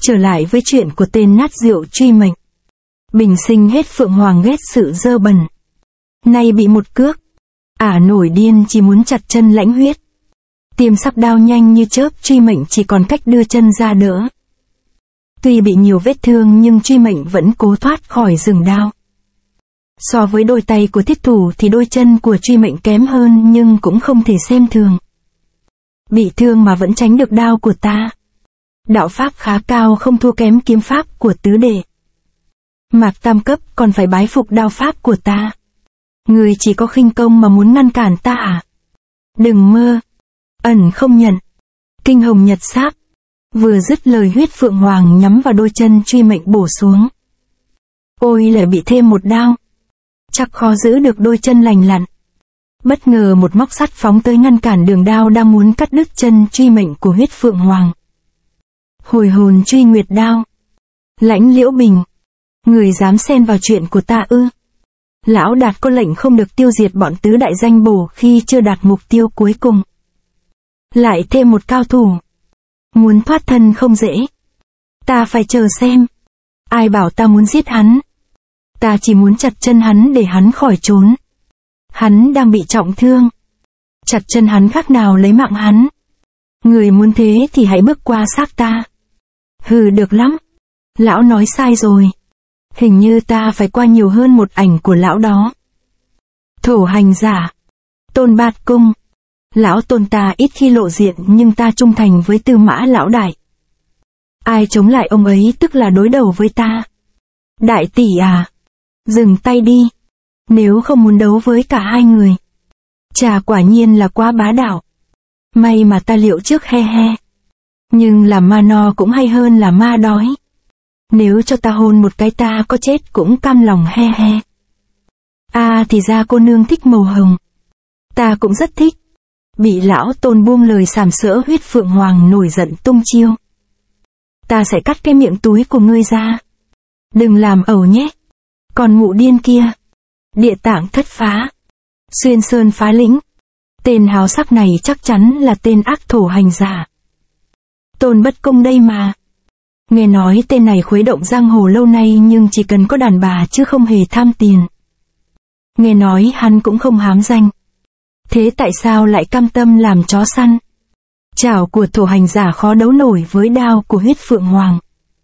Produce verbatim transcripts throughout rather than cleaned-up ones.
Trở lại với chuyện của tên nát rượu truy mệnh. Bình sinh hết Phượng Hoàng ghét sự dơ bẩn. Nay bị một cước. Ả nổi điên chỉ muốn chặt chân Lãnh Huyết. Tiêm sắc đao nhanh như chớp, truy mệnh chỉ còn cách đưa chân ra đỡ. Tuy bị nhiều vết thương nhưng truy mệnh vẫn cố thoát khỏi rừng đao. So với đôi tay của thiết thủ thì đôi chân của truy mệnh kém hơn nhưng cũng không thể xem thường. Bị thương mà vẫn tránh được đao của ta. Đạo pháp khá cao, không thua kém kiếm pháp của tứ đệ. Mạc tam cấp còn phải bái phục đao pháp của ta. Người chỉ có khinh công mà muốn ngăn cản ta à? Đừng mơ. Ẩn không nhận. Kinh hồng nhật sáp. Vừa dứt lời, huyết Phượng Hoàng nhắm vào đôi chân truy mệnh bổ xuống. Ôi, lại bị thêm một đao. Chắc khó giữ được đôi chân lành lặn. Bất ngờ một móc sắt phóng tới ngăn cản đường đao đang muốn cắt đứt chân truy mệnh của huyết Phượng Hoàng. Hồi hồn truy nguyệt đao. Lãnh Liễu Bình. Người dám xen vào chuyện của ta ư? Lão Đạt có lệnh không được tiêu diệt bọn tứ đại danh bổ khi chưa đạt mục tiêu cuối cùng. Lại thêm một cao thủ. Muốn thoát thân không dễ. Ta phải chờ xem. Ai bảo ta muốn giết hắn? Ta chỉ muốn chặt chân hắn để hắn khỏi trốn. Hắn đang bị trọng thương. Chặt chân hắn khác nào lấy mạng hắn. Người muốn thế thì hãy bước qua xác ta. Hừ, được lắm. Lão nói sai rồi. Hình như ta phải qua nhiều hơn một ảnh của lão đó. Thổ hành giả. Tôn Bạt Cung. Lão Tôn ta ít khi lộ diện nhưng ta trung thành với Tư Mã lão đại. Ai chống lại ông ấy tức là đối đầu với ta. Đại tỷ à. Dừng tay đi. Nếu không muốn đấu với cả hai người. Chà, quả nhiên là quá bá đạo. May mà ta liệu trước, he he. Nhưng là ma no cũng hay hơn là ma đói. Nếu cho ta hôn một cái ta có chết cũng cam lòng, he he. À, thì ra cô nương thích màu hồng. Ta cũng rất thích. Bị lão Tôn buông lời sàm sỡ, huyết Phượng Hoàng nổi giận tung chiêu. Ta sẽ cắt cái miệng túi của ngươi ra. Đừng làm ẩu nhé. Còn mụ điên kia. Địa tạng thất phá. Xuyên sơn phá lĩnh. Tên háo sắc này chắc chắn là tên ác thổ hành giả. Tôn Bất Công đây mà. Nghe nói tên này khuấy động giang hồ lâu nay nhưng chỉ cần có đàn bà chứ không hề tham tiền. Nghe nói hắn cũng không hám danh. Thế tại sao lại cam tâm làm chó săn? Chảo của thổ hành giả khó đấu nổi với đao của huyết Phượng Hoàng.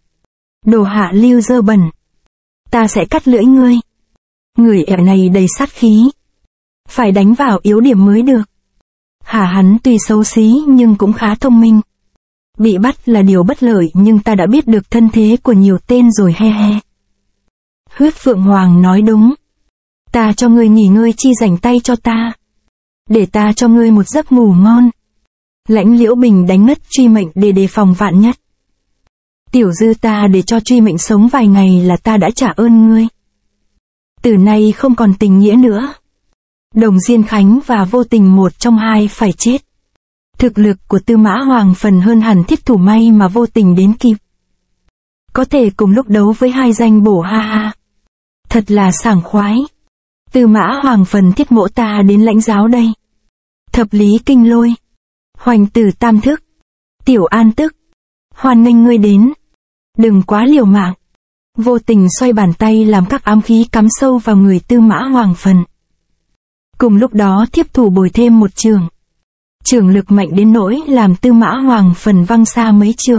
Đồ hạ lưu dơ bẩn. Ta sẽ cắt lưỡi ngươi. Người ẻ này đầy sát khí. Phải đánh vào yếu điểm mới được. Hả, hắn tuy xấu xí nhưng cũng khá thông minh. Bị bắt là điều bất lợi nhưng ta đã biết được thân thế của nhiều tên rồi, he he. Huyết Phượng Hoàng nói đúng. Ta cho ngươi nghỉ ngơi chi rảnh tay cho ta. Để ta cho ngươi một giấc ngủ ngon. Lãnh Liễu Bình đánh ngất truy mệnh để đề phòng vạn nhất. Tiểu dư ta để cho truy mệnh sống vài ngày là ta đã trả ơn ngươi. Từ nay không còn tình nghĩa nữa. Đồng Diên Khánh và Vô Tình một trong hai phải chết. Thực lực của Tư Mã Hoàng phần hơn hẳn thiết thủ, may mà Vô Tình đến kịp. Có thể cùng lúc đấu với hai danh bổ, ha ha. Thật là sảng khoái. Tư Mã Hoàng phần thiết mỗ ta đến lãnh giáo đây. Thập lý kinh lôi. Hoành tử tam thức. Tiểu an tức. Hoan nghênh ngươi đến. Đừng quá liều mạng. Vô Tình xoay bàn tay làm các ám khí cắm sâu vào người Tư Mã Hoàng phần. Cùng lúc đó thiếp thủ bồi thêm một trường. Trường lực mạnh đến nỗi làm Tư Mã Hoàng phần văng xa mấy trường.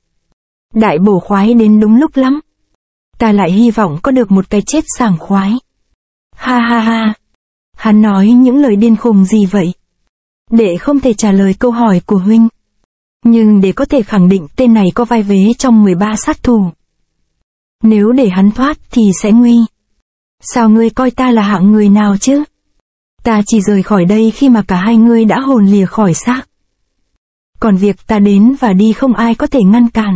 Đại bổ khoái đến đúng lúc lắm. Ta lại hy vọng có được một cái chết sảng khoái. Ha ha ha. Hắn nói những lời điên khùng gì vậy? Đệ không thể trả lời câu hỏi của huynh. Nhưng để có thể khẳng định tên này có vai vế trong mười ba sát thủ. Nếu để hắn thoát thì sẽ nguy. Sao ngươi coi ta là hạng người nào chứ? Ta chỉ rời khỏi đây khi mà cả hai ngươi đã hồn lìa khỏi xác. Còn việc ta đến và đi không ai có thể ngăn cản.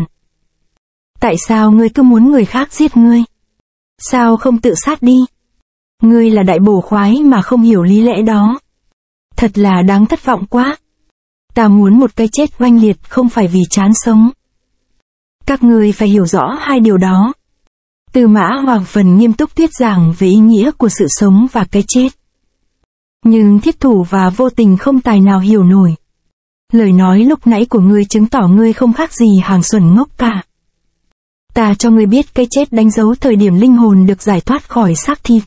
Tại sao ngươi cứ muốn người khác giết ngươi? Sao không tự sát đi? Ngươi là đại bổ khoái mà không hiểu lý lẽ đó. Thật là đáng thất vọng quá. Ta muốn một cái chết oanh liệt không phải vì chán sống. Các ngươi phải hiểu rõ hai điều đó. Tư Mã Hoàng phần nghiêm túc thuyết giảng về ý nghĩa của sự sống và cái chết. Nhưng thiết thủ và Vô Tình không tài nào hiểu nổi. Lời nói lúc nãy của ngươi chứng tỏ ngươi không khác gì hàng xuẩn ngốc cả. Ta cho ngươi biết cái chết đánh dấu thời điểm linh hồn được giải thoát khỏi xác thịt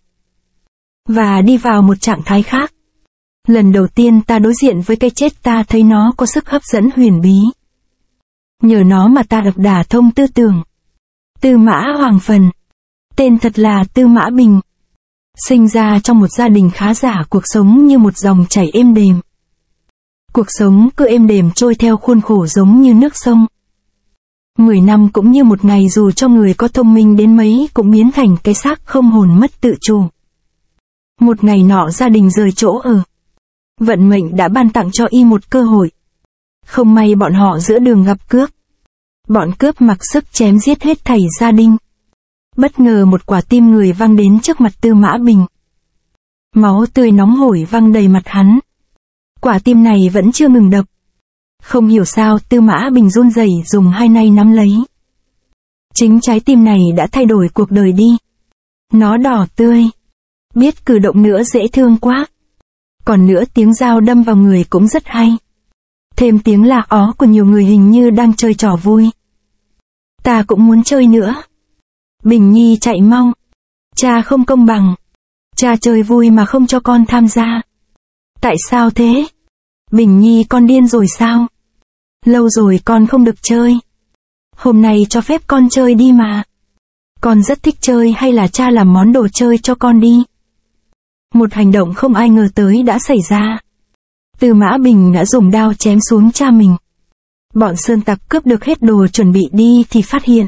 và đi vào một trạng thái khác. Lần đầu tiên ta đối diện với cái chết, ta thấy nó có sức hấp dẫn huyền bí. Nhờ nó mà ta được đả thông tư tưởng. Tư Mã Hoàng Phần, tên thật là Tư Mã Bình, sinh ra trong một gia đình khá giả, cuộc sống như một dòng chảy êm đềm. Cuộc sống cứ êm đềm trôi theo khuôn khổ giống như nước sông. Mười năm cũng như một ngày, dù cho người có thông minh đến mấy cũng biến thành cái xác không hồn mất tự chủ. Một ngày nọ gia đình rời chỗ ở. Vận mệnh đã ban tặng cho y một cơ hội. Không may bọn họ giữa đường gặp cướp. Bọn cướp mặc sức chém giết hết thảy gia đình. Bất ngờ một quả tim người văng đến trước mặt Tư Mã Bình. Máu tươi nóng hổi văng đầy mặt hắn. Quả tim này vẫn chưa ngừng đập. Không hiểu sao Tư Mã Bình run rẩy dùng hai tay nắm lấy. Chính trái tim này đã thay đổi cuộc đời đi. Nó đỏ tươi. Biết cử động nữa dễ thương quá. Còn nữa tiếng dao đâm vào người cũng rất hay. Thêm tiếng la ó của nhiều người hình như đang chơi trò vui. Ta cũng muốn chơi nữa. Bình Nhi chạy mau. Cha không công bằng. Cha chơi vui mà không cho con tham gia. Tại sao thế? Bình Nhi, con điên rồi sao? Lâu rồi con không được chơi. Hôm nay cho phép con chơi đi mà. Con rất thích chơi, hay là cha làm món đồ chơi cho con đi. Một hành động không ai ngờ tới đã xảy ra. Tư Mã Bình đã dùng đao chém xuống cha mình. Bọn sơn tặc cướp được hết đồ chuẩn bị đi thì phát hiện.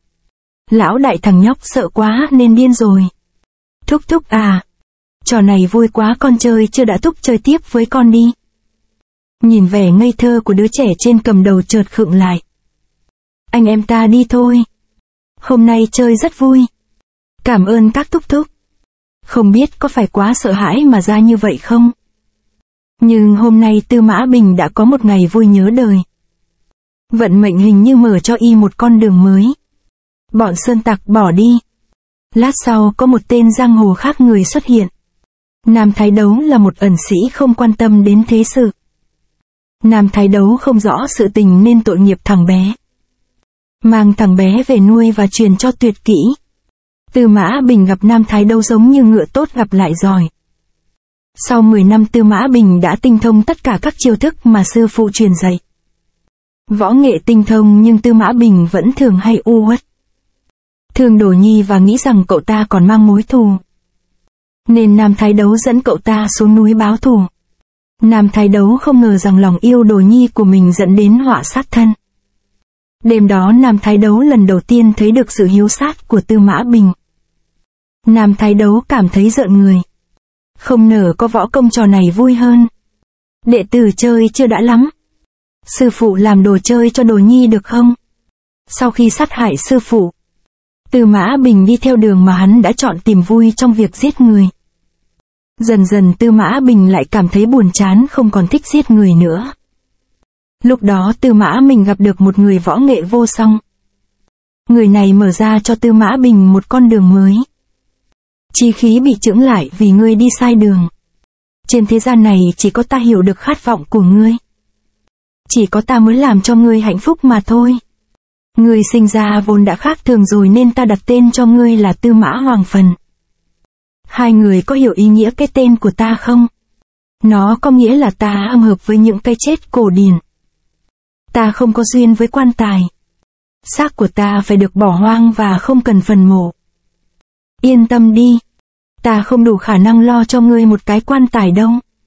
Lão đại thằng nhóc sợ quá nên điên rồi. Thúc thúc à, trò này vui quá, con chơi chưa đã, thúc chơi tiếp với con đi. Nhìn vẻ ngây thơ của đứa trẻ trên cầm đầu chợt khựng lại. Anh em ta đi thôi. Hôm nay chơi rất vui. Cảm ơn các thúc thúc. Không biết có phải quá sợ hãi mà ra như vậy không? Nhưng hôm nay Tư Mã Bình đã có một ngày vui nhớ đời. Vận mệnh hình như mở cho y một con đường mới. Bọn sơn tặc bỏ đi. Lát sau có một tên giang hồ khác người xuất hiện. Nam Thái Đấu là một ẩn sĩ không quan tâm đến thế sự. Nam Thái Đấu không rõ sự tình nên tội nghiệp thằng bé. Mang thằng bé về nuôi và truyền cho tuyệt kỹ. Tư Mã Bình gặp Nam Thái Đấu giống như ngựa tốt gặp lại giỏi. Sau mười năm Tư Mã Bình đã tinh thông tất cả các chiêu thức mà sư phụ truyền dạy. Võ nghệ tinh thông nhưng Tư Mã Bình vẫn thường hay u uất. Thương Đồ Nhi và nghĩ rằng cậu ta còn mang mối thù. Nên Nam Thái Đấu dẫn cậu ta xuống núi báo thù. Nam Thái Đấu không ngờ rằng lòng yêu Đồ Nhi của mình dẫn đến họa sát thân. Đêm đó Nam Thái Đấu lần đầu tiên thấy được sự hiếu sát của Tư Mã Bình. Nam Thái Đấu cảm thấy rợn người. Không ngờ có võ công trò này vui hơn. Đệ tử chơi chưa đã lắm. Sư phụ làm đồ chơi cho Đồ Nhi được không? Sau khi sát hại sư phụ, Tư Mã Bình đi theo đường mà hắn đã chọn, tìm vui trong việc giết người. Dần dần Tư Mã Bình lại cảm thấy buồn chán, không còn thích giết người nữa. Lúc đó Tư Mã Bình gặp được một người võ nghệ vô song. Người này mở ra cho Tư Mã Bình một con đường mới. Chí khí bị chững lại vì ngươi đi sai đường. Trên thế gian này chỉ có ta hiểu được khát vọng của ngươi. Chỉ có ta mới làm cho ngươi hạnh phúc mà thôi. Ngươi sinh ra vốn đã khác thường rồi nên ta đặt tên cho ngươi là Tư Mã Hoàng Phần. Hai người có hiểu ý nghĩa cái tên của ta không? Nó có nghĩa là ta âm hợp với những cái chết cổ điển. Ta không có duyên với quan tài. Xác của ta phải được bỏ hoang và không cần phần mộ. Yên tâm đi. Ta không đủ khả năng lo cho ngươi một cái quan tài đâu.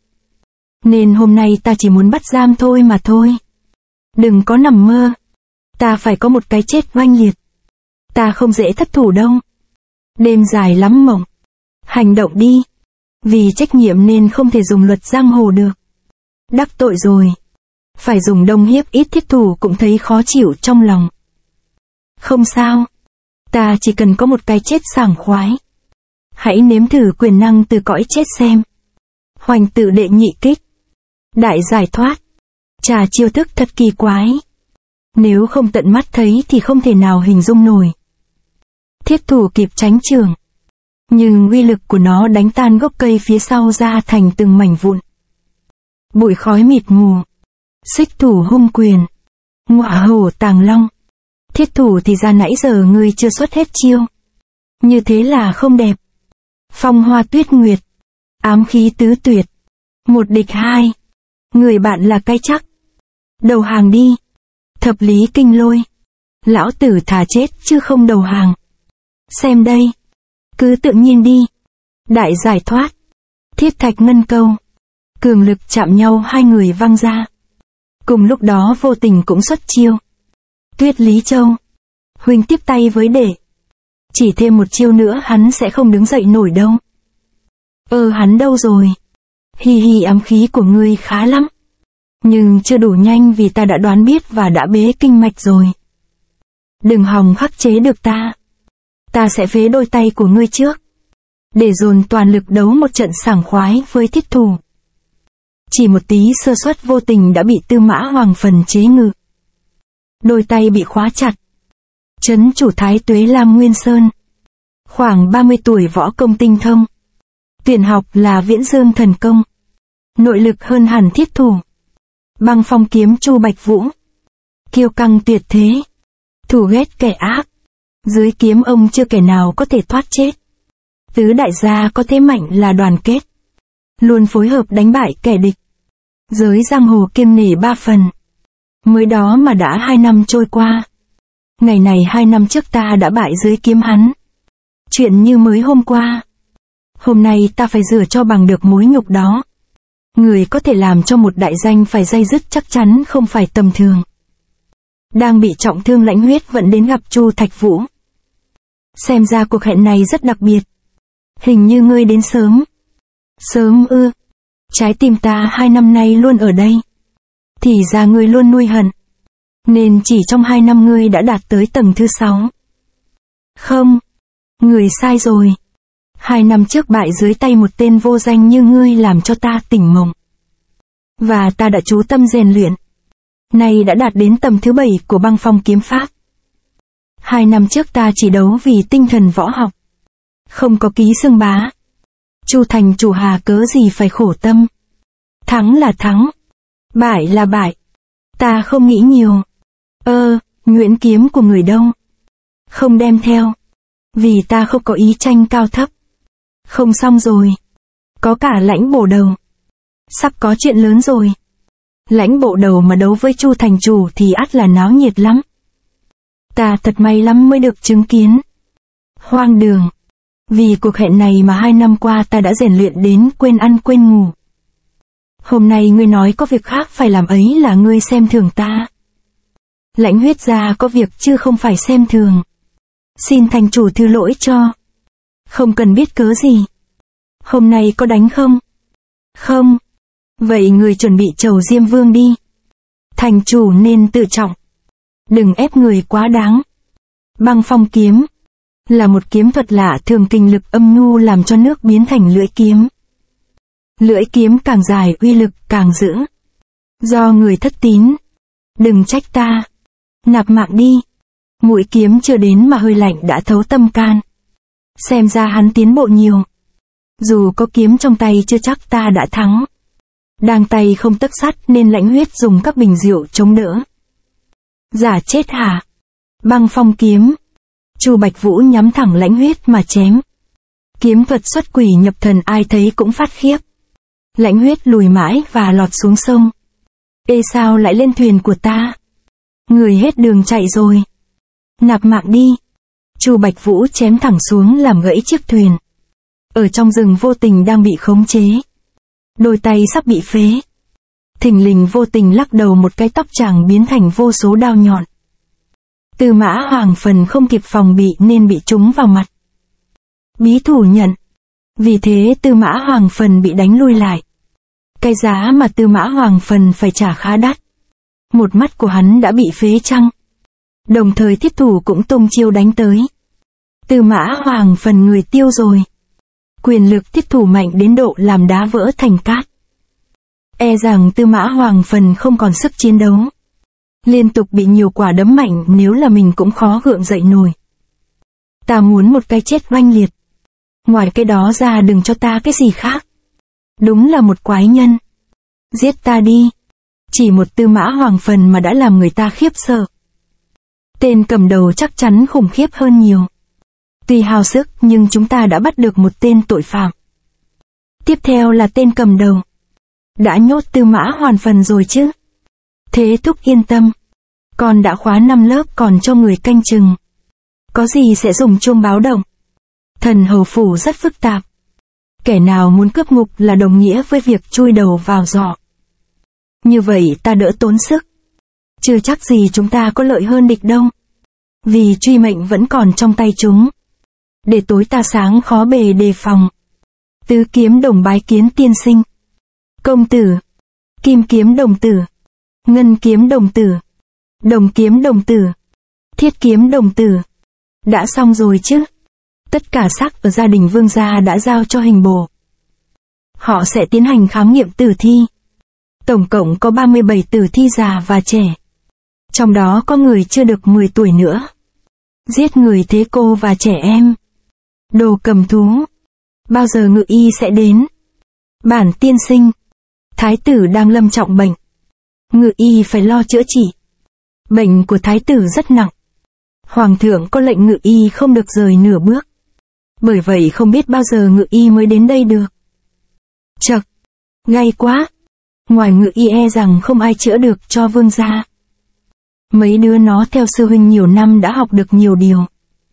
Nên hôm nay ta chỉ muốn bắt giam thôi mà thôi. Đừng có nằm mơ. Ta phải có một cái chết oanh liệt. Ta không dễ thất thủ đâu. Đêm dài lắm mộng. Hành động đi. Vì trách nhiệm nên không thể dùng luật giang hồ được. Đắc tội rồi. Phải dùng đông hiếp ít thiết thủ cũng thấy khó chịu trong lòng. Không sao. Ta chỉ cần có một cái chết sảng khoái. Hãy nếm thử quyền năng từ cõi chết xem. Hoành tự đệ nhị kích. Đại giải thoát. Trà chiêu thức thật kỳ quái. Nếu không tận mắt thấy thì không thể nào hình dung nổi. Thiết thủ kịp tránh trường. Nhưng uy lực của nó đánh tan gốc cây phía sau ra thành từng mảnh vụn. Bụi khói mịt mù. Xích thủ hung quyền. Ngọa hổ tàng long. Thiết thủ thì ra nãy giờ ngươi chưa xuất hết chiêu. Như thế là không đẹp. Phong hoa tuyết nguyệt. Ám khí tứ tuyệt. Một địch hai. Người bạn là cái chắc. Đầu hàng đi. Thập lý kinh lôi. Lão tử thà chết chứ không đầu hàng. Xem đây. Cứ tự nhiên đi. Đại giải thoát. Thiết thạch ngân câu. Cường lực chạm nhau hai người văng ra. Cùng lúc đó vô tình cũng xuất chiêu. Tuyết Lý Châu. Huynh tiếp tay với đệ. Chỉ thêm một chiêu nữa hắn sẽ không đứng dậy nổi đâu. Ơ hắn đâu rồi? Hi hi, ám khí của ngươi khá lắm. Nhưng chưa đủ nhanh vì ta đã đoán biết và đã bế kinh mạch rồi. Đừng hòng khắc chế được ta. Ta sẽ phế đôi tay của ngươi trước. Để dồn toàn lực đấu một trận sảng khoái với thiết thủ. Chỉ một tí sơ suất vô tình đã bị Tư Mã Hoàng Phần chế ngự. Đôi tay bị khóa chặt. Trấn chủ Thái Tuế Lam Nguyên Sơn. Khoảng ba mươi tuổi, võ công tinh thông. Tuyển học là Viễn Dương thần công. Nội lực hơn hẳn thiết thủ. Băng phong kiếm Chu Bạch Vũ. Kiêu căng tuyệt thế. Thù ghét kẻ ác. Dưới kiếm ông chưa kẻ nào có thể thoát chết. Tứ đại gia có thế mạnh là đoàn kết. Luôn phối hợp đánh bại kẻ địch. Giới giang hồ kiêng nể ba phần. Mới đó mà đã hai năm trôi qua. Ngày này hai năm trước ta đã bại dưới kiếm hắn. Chuyện như mới hôm qua. Hôm nay ta phải rửa cho bằng được mối nhục đó. Người có thể làm cho một đại danh phải day dứt chắc chắn không phải tầm thường. Đang bị trọng thương Lãnh Huyết vẫn đến gặp Chu Thạch Vũ. Xem ra cuộc hẹn này rất đặc biệt. Hình như ngươi đến sớm. Sớm ư? Trái tim ta hai năm nay luôn ở đây. Thì ra ngươi luôn nuôi hận. Nên chỉ trong hai năm ngươi đã đạt tới tầng thứ sáu. Không. Người sai rồi. Hai năm trước bại dưới tay một tên vô danh như ngươi làm cho ta tỉnh mộng. Và ta đã chú tâm rèn luyện. Nay đã đạt đến tầm thứ bảy của băng phong kiếm pháp. Hai năm trước ta chỉ đấu vì tinh thần võ học. Không có ký xương bá. Chu thành chủ hà cớ gì phải khổ tâm. Thắng là thắng. Bại là bại. Ta không nghĩ nhiều. Ơ, nhuyễn kiếm của người đâu? Không đem theo. Vì ta không có ý tranh cao thấp. Không xong rồi. Có cả Lãnh Bổ Đầu. Sắp có chuyện lớn rồi. Lãnh Bộ Đầu mà đấu với Chu thành chủ thì ắt là náo nhiệt lắm. Ta thật may lắm mới được chứng kiến. Hoang đường. Vì cuộc hẹn này mà hai năm qua ta đã rèn luyện đến quên ăn quên ngủ. Hôm nay ngươi nói có việc khác phải làm ấy là ngươi xem thường ta. Lãnh Huyết gia có việc chứ không phải xem thường. Xin thành chủ thứ lỗi cho. Không cần biết cớ gì. Hôm nay có đánh không? Không. Vậy người chuẩn bị chầu Diêm Vương đi. Thành chủ nên tự trọng. Đừng ép người quá đáng. Băng phong kiếm là một kiếm thuật lạ thường kinh lực âm nhu làm cho nước biến thành lưỡi kiếm. Lưỡi kiếm càng dài uy lực càng dữ. Do người thất tín. Đừng trách ta. Nạp mạng đi. Mũi kiếm chưa đến mà hơi lạnh đã thấu tâm can. Xem ra hắn tiến bộ nhiều. Dù có kiếm trong tay chưa chắc ta đã thắng. Đang tay không tấc sắt nên Lãnh Huyết dùng các bình rượu chống đỡ. Giả chết hả? Băng phong kiếm. Chu Bạch Vũ nhắm thẳng Lãnh Huyết mà chém. Kiếm thuật xuất quỷ nhập thần ai thấy cũng phát khiếp. Lãnh Huyết lùi mãi và lọt xuống sông. Ê sao lại lên thuyền của ta? Người hết đường chạy rồi. Nạp mạng đi. Chu Bạch Vũ chém thẳng xuống làm gãy chiếc thuyền. Ở trong rừng vô tình đang bị khống chế. Đôi tay sắp bị phế. Thình lình vô tình lắc đầu một cái tóc chàng biến thành vô số đao nhọn. Tư Mã Hoàng Phần không kịp phòng bị nên bị trúng vào mặt. Bí thủ nhận. Vì thế Tư Mã Hoàng Phần bị đánh lui lại. Cái giá mà Tư Mã Hoàng Phần phải trả khá đắt. Một mắt của hắn đã bị phế chăng. Đồng thời thiết thủ cũng tung chiêu đánh tới. Tư Mã Hoàng Phần người tiêu rồi. Quyền lực thiết thủ mạnh đến độ làm đá vỡ thành cát. E rằng Tư Mã Hoàng Phần không còn sức chiến đấu. Liên tục bị nhiều quả đấm mạnh nếu là mình cũng khó gượng dậy nổi. Ta muốn một cái chết oanh liệt. Ngoài cái đó ra đừng cho ta cái gì khác. Đúng là một quái nhân. Giết ta đi. Chỉ một Tư Mã Hoàng Phần mà đã làm người ta khiếp sợ. Tên cầm đầu chắc chắn khủng khiếp hơn nhiều. Tuy hao sức nhưng chúng ta đã bắt được một tên tội phạm. Tiếp theo là tên cầm đầu. Đã nhốt Tư Mã Hoàn Phần rồi chứ? Thế Thúc yên tâm. Con đã khóa năm lớp còn cho người canh chừng. Có gì sẽ dùng chuông báo động. Thần hầu phủ rất phức tạp. Kẻ nào muốn cướp ngục là đồng nghĩa với việc chui đầu vào giỏ. Như vậy ta đỡ tốn sức. Chưa chắc gì chúng ta có lợi hơn địch đâu. Vì truy mệnh vẫn còn trong tay chúng. Để tối ta sáng khó bề đề phòng. Tứ kiếm đồng bái kiến tiên sinh. Công tử. Kim kiếm đồng tử. Ngân kiếm đồng tử. Đồng kiếm đồng tử. Thiết kiếm đồng tử. Đã xong rồi chứ? Tất cả xác ở gia đình Vương gia đã giao cho hình bổ. Họ sẽ tiến hành khám nghiệm tử thi. Tổng cộng có ba mươi bảy tử thi già và trẻ. Trong đó có người chưa được mười tuổi nữa. Giết người thế cô và trẻ em. Đồ cầm thú. Bao giờ ngự y sẽ đến? Bản tiên sinh. Thái tử đang lâm trọng bệnh. Ngự y phải lo chữa trị. Bệnh của thái tử rất nặng. Hoàng thượng có lệnh ngự y không được rời nửa bước. Bởi vậy không biết bao giờ ngự y mới đến đây được. Chậc, gay quá. Ngoài ngự y e rằng không ai chữa được cho vương gia. Mấy đứa nó theo sư huynh nhiều năm đã học được nhiều điều.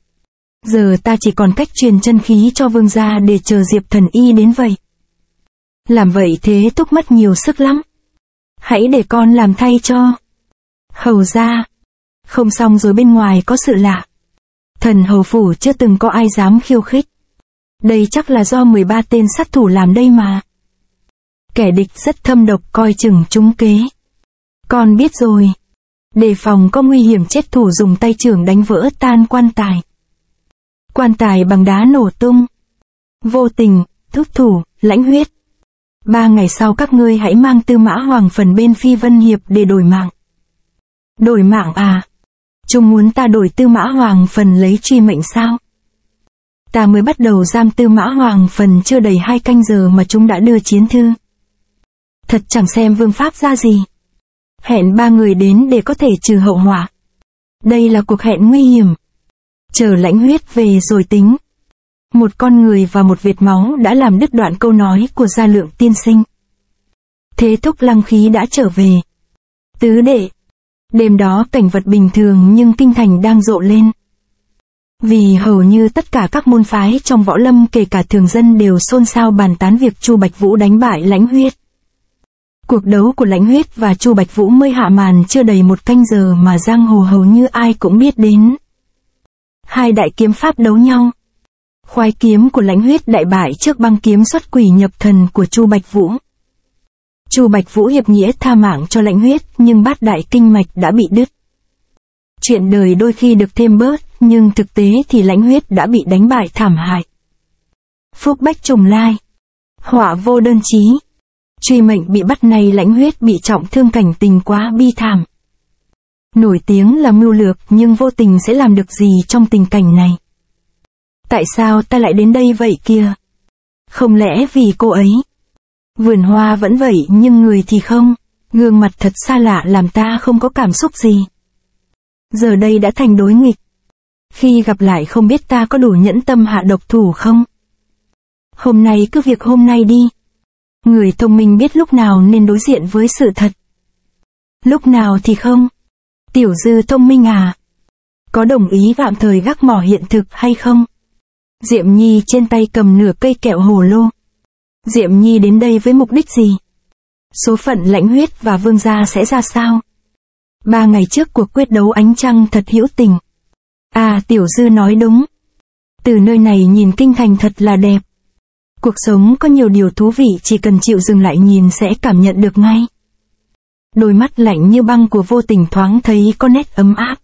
Giờ ta chỉ còn cách truyền chân khí cho vương gia để chờ Diệp thần y đến vậy. Làm vậy thế Thúc mất nhiều sức lắm. Hãy để con làm thay cho. Hầu gia. Không xong rồi, bên ngoài có sự lạ. Thần hầu phủ chưa từng có ai dám khiêu khích. Đây chắc là do mười ba tên sát thủ làm đây mà. Kẻ địch rất thâm độc, coi chừng trúng kế. Con biết rồi. Đề phòng có nguy hiểm chết thủ dùng tay trưởng đánh vỡ tan quan tài. Quan tài bằng đá nổ tung. Vô tình, thúc thủ, lãnh huyết. Ba ngày sau các ngươi hãy mang Tư Mã Hoàng Phần bên Phi Vân Hiệp để đổi mạng. Đổi mạng à? Chúng muốn ta đổi Tư Mã Hoàng Phần lấy truy mệnh sao? Ta mới bắt đầu giam Tư Mã Hoàng Phần chưa đầy hai canh giờ mà chúng đã đưa chiến thư. Thật chẳng xem vương pháp ra gì. Hẹn ba người đến để có thể trừ hậu họa. Đây là cuộc hẹn nguy hiểm. Chờ lãnh huyết về rồi tính. Một con người và một vệt máu đã làm đứt đoạn câu nói của Gia Lượng tiên sinh. Thế Thúc Lăng Khí đã trở về. Tứ đệ. Đêm đó cảnh vật bình thường nhưng kinh thành đang rộ lên. Vì hầu như tất cả các môn phái trong võ lâm kể cả thường dân đều xôn xao bàn tán việc Chu Bạch Vũ đánh bại lãnh huyết. Cuộc đấu của lãnh huyết và Chu Bạch Vũ mới hạ màn chưa đầy một canh giờ mà giang hồ hầu như ai cũng biết đến. Hai đại kiếm pháp đấu nhau. Khoái kiếm của lãnh huyết đại bại trước băng kiếm xuất quỷ nhập thần của Chu Bạch Vũ. Chu Bạch Vũ hiệp nghĩa tha mạng cho lãnh huyết nhưng bát đại kinh mạch đã bị đứt. Chuyện đời đôi khi được thêm bớt nhưng thực tế thì lãnh huyết đã bị đánh bại thảm hại. Phúc bách trùng lai. Họa vô đơn chí. Truy mệnh bị bắt này lãnh huyết bị trọng thương, cảnh tình quá bi thảm. Nổi tiếng là mưu lược nhưng vô tình sẽ làm được gì trong tình cảnh này? Tại sao ta lại đến đây vậy kia? Không lẽ vì cô ấy? Vườn hoa vẫn vậy nhưng người thì không. Gương mặt thật xa lạ làm ta không có cảm xúc gì. Giờ đây đã thành đối nghịch. Khi gặp lại không biết ta có đủ nhẫn tâm hạ độc thủ không? Hôm nay cứ việc hôm nay đi. Người thông minh biết lúc nào nên đối diện với sự thật. Lúc nào thì không. Tiểu Dư thông minh à? Có đồng ý tạm thời gác mỏ hiện thực hay không? Diệm Nhi trên tay cầm nửa cây kẹo hồ lô. Diệm Nhi đến đây với mục đích gì? Số phận lãnh huyết và vương gia sẽ ra sao? Ba ngày trước cuộc quyết đấu ánh trăng thật hữu tình. À, Tiểu Dư nói đúng. Từ nơi này nhìn kinh thành thật là đẹp. Cuộc sống có nhiều điều thú vị, chỉ cần chịu dừng lại nhìn sẽ cảm nhận được ngay. Đôi mắt lạnh như băng của Vô Tình thoáng thấy có nét ấm áp.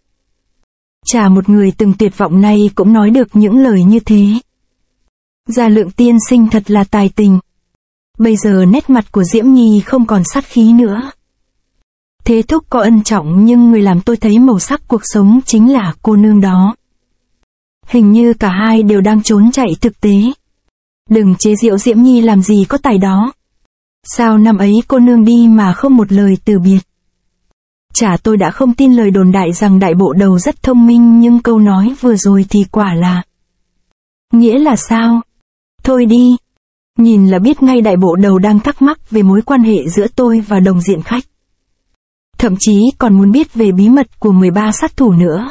Chả một người từng tuyệt vọng nay cũng nói được những lời như thế. Gia Lượng tiên sinh thật là tài tình. Bây giờ nét mặt của Diễm Nhi không còn sát khí nữa. Thế Thúc có ân trọng nhưng người làm tôi thấy màu sắc cuộc sống chính là cô nương đó. Hình như cả hai đều đang trốn chạy thực tế. Đừng chế giễu Diễm Nhi làm gì có tài đó. Sao năm ấy cô nương đi mà không một lời từ biệt? Chả tôi đã không tin lời đồn đại rằng đại bộ đầu rất thông minh, nhưng câu nói vừa rồi thì quả là... Nghĩa là sao? Thôi đi. Nhìn là biết ngay đại bộ đầu đang thắc mắc về mối quan hệ giữa tôi và đồng diện khách. Thậm chí còn muốn biết về bí mật của mười ba sát thủ nữa.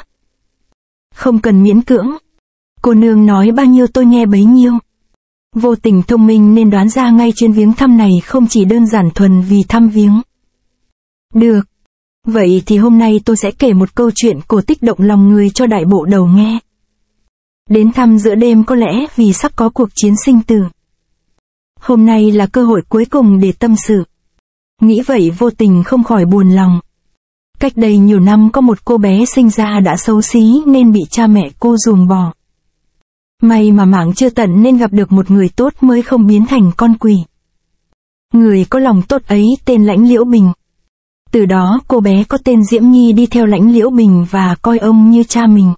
Không cần miễn cưỡng. Cô nương nói bao nhiêu tôi nghe bấy nhiêu. Vô tình thông minh nên đoán ra ngay chuyến viếng thăm này không chỉ đơn giản thuần vì thăm viếng. Được. Vậy thì hôm nay tôi sẽ kể một câu chuyện cổ tích động lòng người cho đại bộ đầu nghe. Đến thăm giữa đêm có lẽ vì sắp có cuộc chiến sinh tử. Hôm nay là cơ hội cuối cùng để tâm sự. Nghĩ vậy vô tình không khỏi buồn lòng. Cách đây nhiều năm có một cô bé sinh ra đã xấu xí nên bị cha mẹ cô ruồng bỏ. May mà mạng chưa tận nên gặp được một người tốt mới không biến thành con quỷ. Người có lòng tốt ấy tên Lãnh Liễu Bình. Từ đó cô bé có tên Diễm Nhi đi theo Lãnh Liễu Bình và coi ông như cha mình.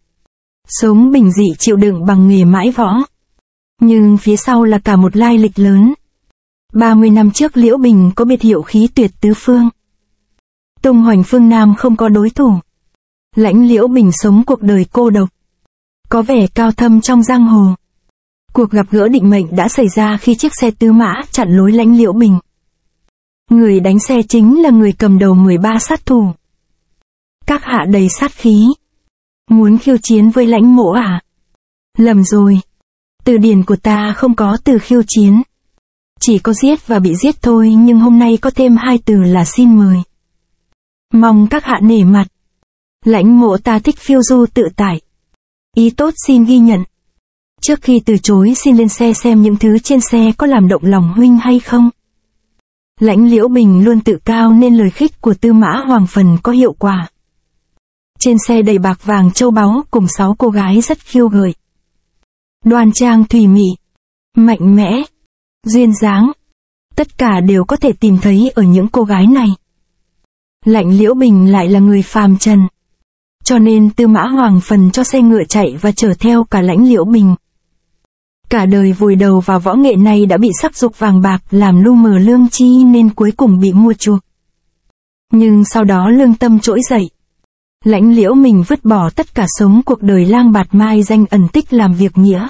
Sống bình dị chịu đựng bằng nghề mãi võ. Nhưng phía sau là cả một lai lịch lớn. ba mươi năm trước Liễu Bình có biệt hiệu khí tuyệt tứ phương. Tung hoành phương Nam không có đối thủ. Lãnh Liễu Bình sống cuộc đời cô độc. Có vẻ cao thâm trong giang hồ. Cuộc gặp gỡ định mệnh đã xảy ra khi chiếc xe tứ mã chặn lối Lãnh Liễu Bình. Người đánh xe chính là người cầm đầu mười ba sát thủ. Các hạ đầy sát khí. Muốn khiêu chiến với Lãnh mỗ à? Lầm rồi. Từ điển của ta không có từ khiêu chiến. Chỉ có giết và bị giết thôi, nhưng hôm nay có thêm hai từ là xin mời. Mong các hạ nể mặt. Lãnh mỗ ta thích phiêu du tự tại. Ý tốt xin ghi nhận. Trước khi từ chối xin lên xe xem những thứ trên xe có làm động lòng huynh hay không. Lãnh Liễu Bình luôn tự cao nên lời khích của Tư Mã Hoàng Phần có hiệu quả. Trên xe đầy bạc vàng châu báu cùng sáu cô gái rất khiêu gợi. Đoan trang thùy mị, mạnh mẽ, duyên dáng. Tất cả đều có thể tìm thấy ở những cô gái này. Lãnh Liễu Bình lại là người phàm trần. Cho nên Tư Mã Hoàng Phần cho xe ngựa chạy và chở theo cả Lãnh Liễu Bình. Cả đời vùi đầu vào võ nghệ này đã bị sắc dục vàng bạc làm lu mờ lương chi nên cuối cùng bị mua chuộc. Nhưng sau đó lương tâm trỗi dậy. Lãnh Liễu mình vứt bỏ tất cả sống cuộc đời lang bạt mai danh ẩn tích làm việc nghĩa.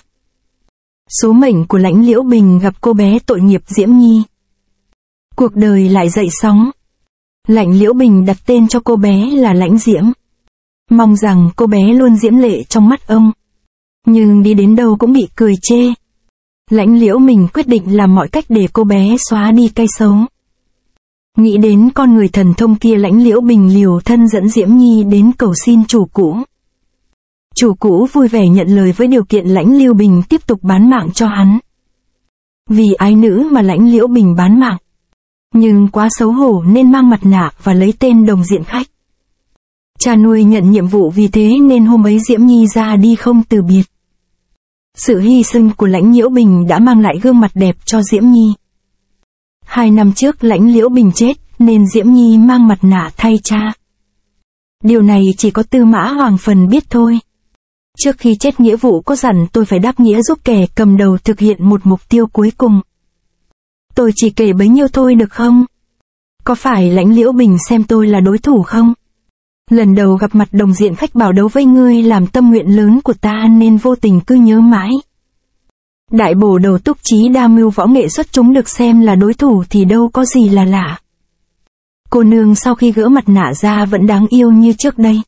Số mệnh của Lãnh Liễu Bình gặp cô bé tội nghiệp Diễm Nhi. Cuộc đời lại dậy sóng. Lãnh Liễu Bình đặt tên cho cô bé là Lãnh Diễm. Mong rằng cô bé luôn diễm lệ trong mắt ông. Nhưng đi đến đâu cũng bị cười chê. Lãnh Liễu mình quyết định làm mọi cách để cô bé xóa đi cái xấu. Nghĩ đến con người thần thông kia, Lãnh Liễu Bình liều thân dẫn Diễm Nhi đến cầu xin chủ cũ. Chủ cũ vui vẻ nhận lời với điều kiện Lãnh Liễu Bình tiếp tục bán mạng cho hắn. Vì ái nữ mà Lãnh Liễu Bình bán mạng. Nhưng quá xấu hổ nên mang mặt nạ và lấy tên đồng diện khách. Cha nuôi nhận nhiệm vụ, vì thế nên hôm ấy Diễm Nhi ra đi không từ biệt. Sự hy sinh của Lãnh Liễu Bình đã mang lại gương mặt đẹp cho Diễm Nhi. Hai năm trước Lãnh Liễu Bình chết nên Diễm Nhi mang mặt nạ thay cha. Điều này chỉ có Tư Mã Hoàng Phần biết thôi. Trước khi chết nghĩa vụ có dặn tôi phải đáp nghĩa giúp kẻ cầm đầu thực hiện một mục tiêu cuối cùng. Tôi chỉ kể bấy nhiêu thôi được không? Có phải Lãnh Liễu Bình xem tôi là đối thủ không? Lần đầu gặp mặt đồng diện khách bảo đấu với ngươi làm tâm nguyện lớn của ta nên vô tình cứ nhớ mãi. Đại bổ đầu Túc Chí đa mưu võ nghệ xuất chúng được xem là đối thủ thì đâu có gì là lạ. Cô nương sau khi gỡ mặt nạ ra vẫn đáng yêu như trước đây.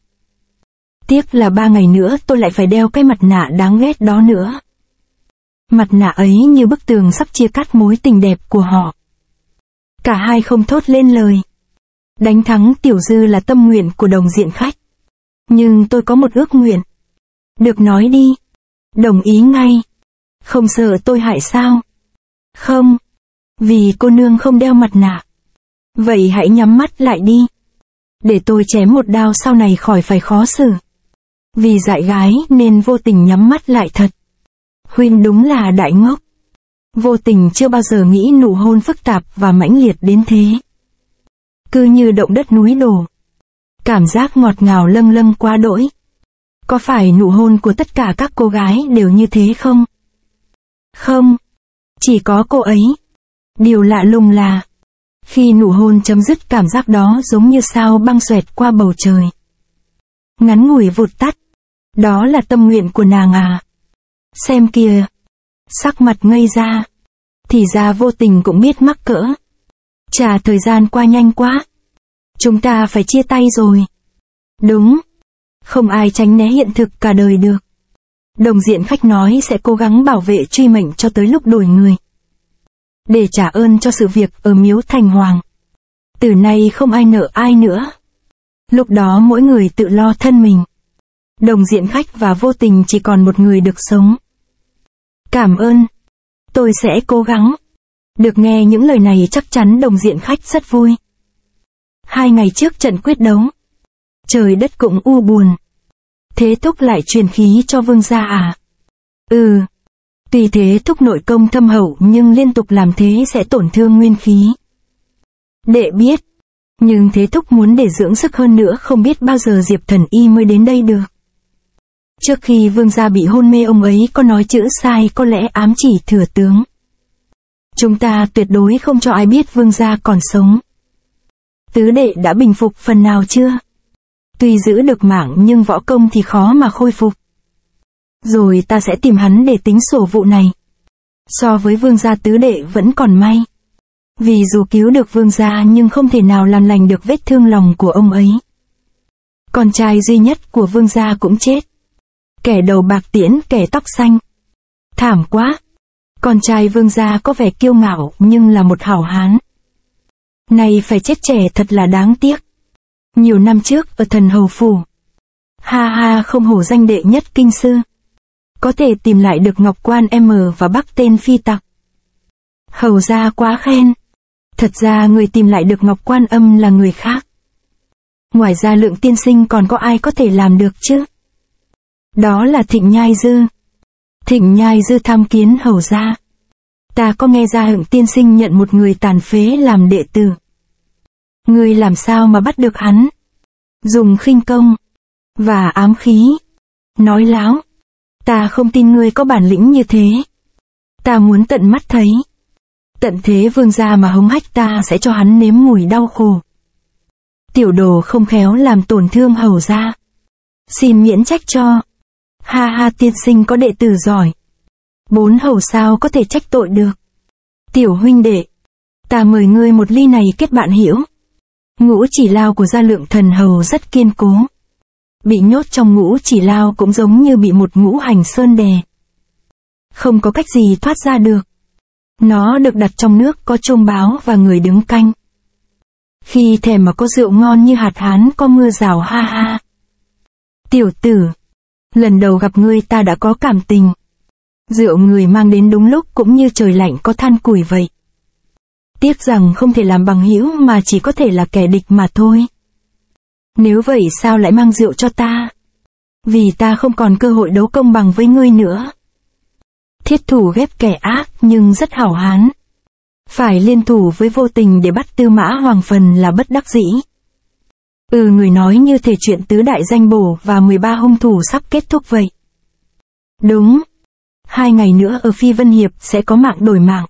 Tiếc là ba ngày nữa tôi lại phải đeo cái mặt nạ đáng ghét đó nữa. Mặt nạ ấy như bức tường sắp chia cắt mối tình đẹp của họ. Cả hai không thốt lên lời. Đánh thắng Tiểu Dư là tâm nguyện của đồng diện khách. Nhưng tôi có một ước nguyện. Được nói đi. Đồng ý ngay. Không sợ tôi hại sao? Không. Vì cô nương không đeo mặt nạ. Vậy hãy nhắm mắt lại đi. Để tôi chém một đao sau này khỏi phải khó xử. Vì dại gái nên vô tình nhắm mắt lại thật. Huynh đúng là đại ngốc. Vô tình chưa bao giờ nghĩ nụ hôn phức tạp và mãnh liệt đến thế. Cứ như động đất núi đổ. Cảm giác ngọt ngào lâng lâng quá đỗi. Có phải nụ hôn của tất cả các cô gái đều như thế không? Không. Chỉ có cô ấy. Điều lạ lùng là Khi nụ hôn chấm dứt, cảm giác đó giống như sao băng xoẹt qua bầu trời. Ngắn ngủi vụt tắt. Đó là tâm nguyện của nàng à. Xem kìa. Sắc mặt ngây ra. Thì ra vô tình cũng biết mắc cỡ. Chà, thời gian qua nhanh quá. Chúng ta phải chia tay rồi. Đúng. Không ai tránh né hiện thực cả đời được. Đồng diện khách nói sẽ cố gắng bảo vệ truy mệnh cho tới lúc đổi người. Để trả ơn cho sự việc ở miếu thành hoàng. Từ nay không ai nợ ai nữa. Lúc đó mỗi người tự lo thân mình. Đồng diện khách và vô tình chỉ còn một người được sống. Cảm ơn. Tôi sẽ cố gắng. Được nghe những lời này chắc chắn đồng diện khách rất vui. Hai ngày trước trận quyết đấu. Trời đất cũng u buồn. Thế Thúc lại truyền khí cho vương gia à? Ừ. Tuy Thế Thúc nội công thâm hậu nhưng liên tục làm thế sẽ tổn thương nguyên khí. Đệ biết. Nhưng Thế Thúc muốn để dưỡng sức hơn nữa, không biết bao giờ Diệp Thần Y mới đến đây được. Trước khi vương gia bị hôn mê ông ấy có nói chữ sai, có lẽ ám chỉ thừa tướng. Chúng ta tuyệt đối không cho ai biết vương gia còn sống. Tứ đệ đã bình phục phần nào chưa? Tuy giữ được mạng nhưng võ công thì khó mà khôi phục. Rồi ta sẽ tìm hắn để tính sổ vụ này. So với vương gia tứ đệ vẫn còn may. Vì dù cứu được vương gia nhưng không thể nào làm lành được vết thương lòng của ông ấy. Con trai duy nhất của vương gia cũng chết. Kẻ đầu bạc tiễn kẻ tóc xanh. Thảm quá. Con trai vương gia có vẻ kiêu ngạo nhưng là một hảo hán. Này phải chết trẻ thật là đáng tiếc. Nhiều năm trước ở Thần Hầu Phủ. Ha ha, không hổ danh đệ nhất kinh sư. Có thể tìm lại được Ngọc Quan M và bắt tên phi tặc. Hầu gia quá khen. Thật ra người tìm lại được Ngọc Quan Âm là người khác. Ngoài ra Lượng tiên sinh còn có ai có thể làm được chứ? Đó là Thịnh Nhai Dư. Thịnh Nhai Dư tham kiến hầu gia. Ta có nghe ra Lượng tiên sinh nhận một người tàn phế làm đệ tử. Ngươi làm sao mà bắt được hắn? Dùng khinh công và ám khí. Nói láo. Ta không tin ngươi có bản lĩnh như thế. Ta muốn tận mắt thấy. Tận thế vương gia mà hống hách ta sẽ cho hắn nếm mùi đau khổ. Tiểu đồ không khéo làm tổn thương hầu gia. Xin miễn trách cho. Ha ha, tiên sinh có đệ tử giỏi. Bốn hầu sao có thể trách tội được. Tiểu huynh đệ. Ta mời ngươi một ly này kết bạn hiểu. Ngũ chỉ lao của gia Lượng thần hầu rất kiên cố. Bị nhốt trong ngũ chỉ lao cũng giống như bị một ngũ hành sơn đè. Không có cách gì thoát ra được. Nó được đặt trong nước có chôm báo và người đứng canh. Khi thèm mà có rượu ngon như hạt hán có mưa rào ha ha. Tiểu tử. Lần đầu gặp ngươi ta đã có cảm tình. Rượu người mang đến đúng lúc cũng như trời lạnh có than củi vậy. Tiếc rằng không thể làm bằng hữu mà chỉ có thể là kẻ địch mà thôi. Nếu vậy sao lại mang rượu cho ta? Vì ta không còn cơ hội đấu công bằng với ngươi nữa. Thiết thủ ghép kẻ ác nhưng rất hảo hán. Phải liên thủ với vô tình để bắt Tư Mã Hoàng Phần là bất đắc dĩ. Ừ, người nói như thể chuyện tứ đại danh bổ và mười ba hung thủ sắp kết thúc vậy. Đúng. Hai ngày nữa ở Phi Vân Hiệp sẽ có mạng đổi mạng.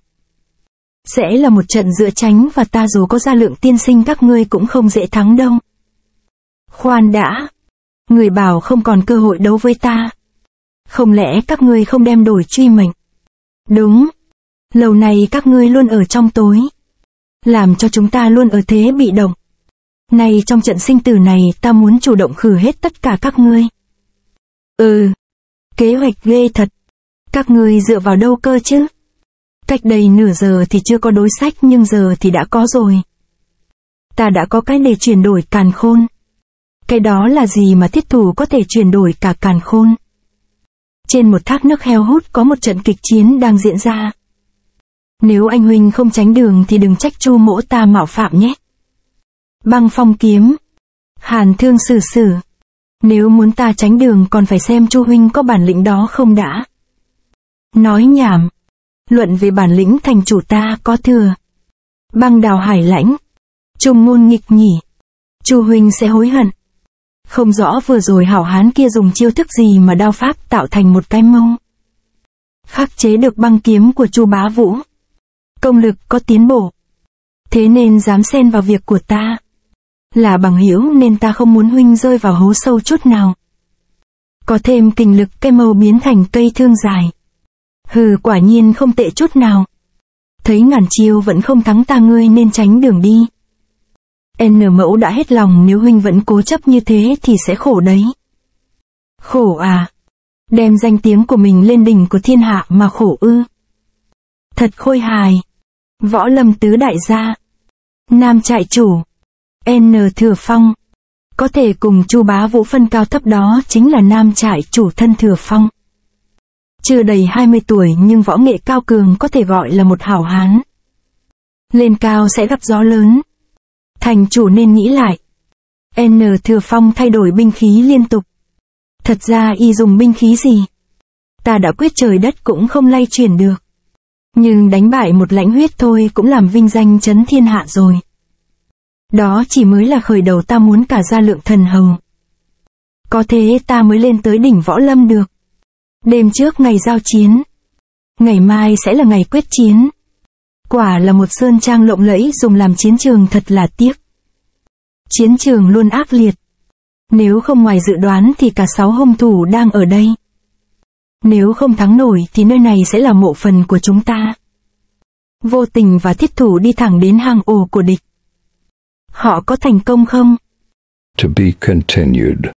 Sẽ là một trận giữa tránh và ta dù có gia Lượng tiên sinh các ngươi cũng không dễ thắng đâu. Khoan đã. Người bảo không còn cơ hội đấu với ta. Không lẽ các ngươi không đem đổi truy mệnh? Đúng. Lâu nay các ngươi luôn ở trong tối. Làm cho chúng ta luôn ở thế bị động. Nay trong trận sinh tử này ta muốn chủ động khử hết tất cả các ngươi. Ừ. Kế hoạch ghê thật. Các ngươi dựa vào đâu cơ chứ? Cách đây nửa giờ thì chưa có đối sách nhưng giờ thì đã có rồi. Ta đã có cách để chuyển đổi càn khôn. Cái đó là gì mà thiết thủ có thể chuyển đổi cả càn khôn? Trên một thác nước heo hút có một trận kịch chiến đang diễn ra. Nếu anh huynh không tránh đường thì đừng trách Chu mỗ ta mạo phạm nhé. Băng phong kiếm. Hàn thương sử sử. Nếu muốn ta tránh đường còn phải xem Chu huynh có bản lĩnh đó không đã. Nói nhảm. Luận về bản lĩnh thành chủ ta có thừa. Băng đào hải lãnh. Trung ngôn nghịch nhỉ. Chu huynh sẽ hối hận. Không rõ vừa rồi hảo hán kia dùng chiêu thức gì mà đao pháp tạo thành một cái mông. Khắc chế được băng kiếm của Chu Bá Vũ. Công lực có tiến bộ. Thế nên dám xen vào việc của ta. Là bằng hữu nên ta không muốn huynh rơi vào hố sâu chút nào. Có thêm kình lực cây mâu biến thành cây thương dài. Hừ, quả nhiên không tệ chút nào. Thấy ngàn chiêu vẫn không thắng ta ngươi nên tránh đường đi. N mẫu đã hết lòng, nếu huynh vẫn cố chấp như thế thì sẽ khổ đấy. Khổ à? Đem danh tiếng của mình lên đỉnh của thiên hạ mà khổ ư? Thật khôi hài. Võ Lâm tứ đại gia. Nam trại chủ. N Thừa Phong. Có thể cùng Chu Bá Vũ phân cao thấp đó chính là nam trại chủ thân Thừa Phong. Chưa đầy hai mươi tuổi nhưng võ nghệ cao cường, có thể gọi là một hảo hán. Lên cao sẽ gặp gió lớn. Thành chủ nên nghĩ lại. N Thừa Phong thay đổi binh khí liên tục. Thật ra y dùng binh khí gì? Ta đã quyết trời đất cũng không lay chuyển được. Nhưng đánh bại một lãnh huyết thôi cũng làm vinh danh chấn thiên hạ rồi. Đó chỉ mới là khởi đầu, ta muốn cả gia lượng thần hầu. Có thế ta mới lên tới đỉnh võ lâm được. Đêm trước ngày giao chiến. Ngày mai sẽ là ngày quyết chiến. Quả là một sơn trang lộng lẫy dùng làm chiến trường, thật là tiếc. Chiến trường luôn ác liệt. Nếu không ngoài dự đoán thì cả sáu hung thủ đang ở đây. Nếu không thắng nổi thì nơi này sẽ là mộ phần của chúng ta. Vô Tình và Thiết Thủ đi thẳng đến hang ổ của địch. Họ có thành công không? To be continued.